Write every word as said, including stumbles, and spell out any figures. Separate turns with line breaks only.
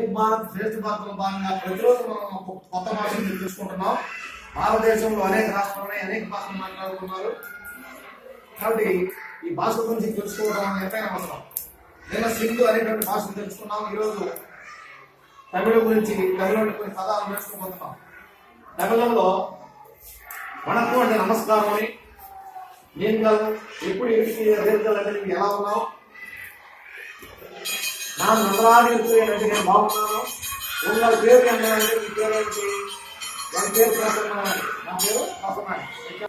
ఏక్ భారత్ శ్రేష్ఠ భారత్లో భాగంగా ప్రతిరోజు మనం కొత్త భాషను తెలుసుకుంటున్నాం. భారతదేశంలో అనేక రాష్ట్రాలు అనేక భాషలు మాట్లాడుతున్నారు కాబట్టి ఈ భాష గురించి తెలుసుకోవడం ఎంతైనా అవసరం. నిన్న సింధు అనేటువంటి భాషను తెలుసుకున్నాం. ఈరోజు తమిళ గురించి తమిళ కొన్ని పదాలు నేర్చుకోబోతున్నాం. తమిళంలో వణకం అంటే నమస్కారం అని, நீங்கள் எப்படி இருக்கிறீர்கள் అంటే నువ్వు ఎలా ఉన్నావు, నా నల్లరాగా இருக்கிறேன் అంటే నేను బాగున్నాను, உங்கள் పేరు ఏంటంటే మీ పేరు ఏంటి, నా పేరు ప్రసన్న, నా పేరు ప్రసన్న,